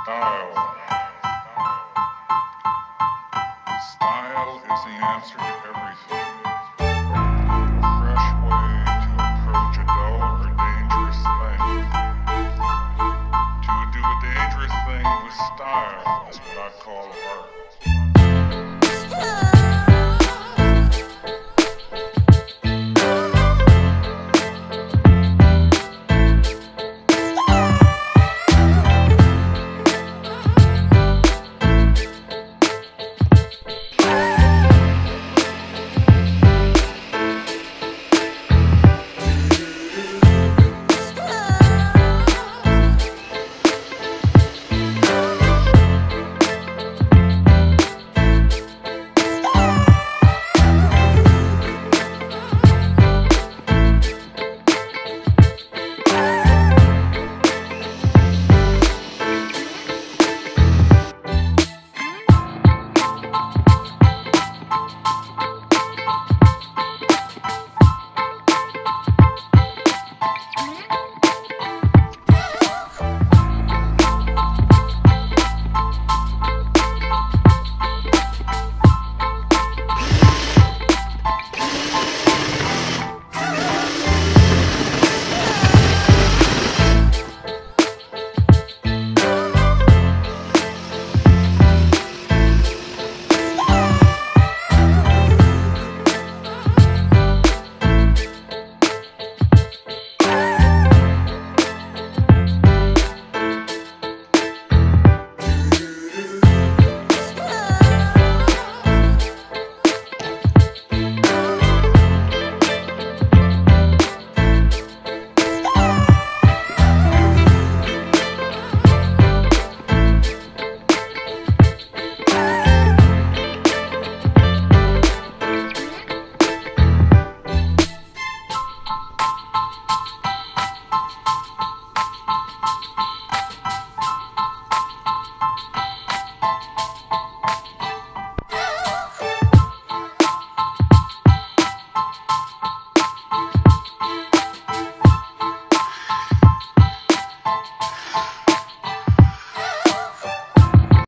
Style. Style is the answer to everything. A fresh way to approach a dull or dangerous thing. To do a dangerous thing with style is what I call art.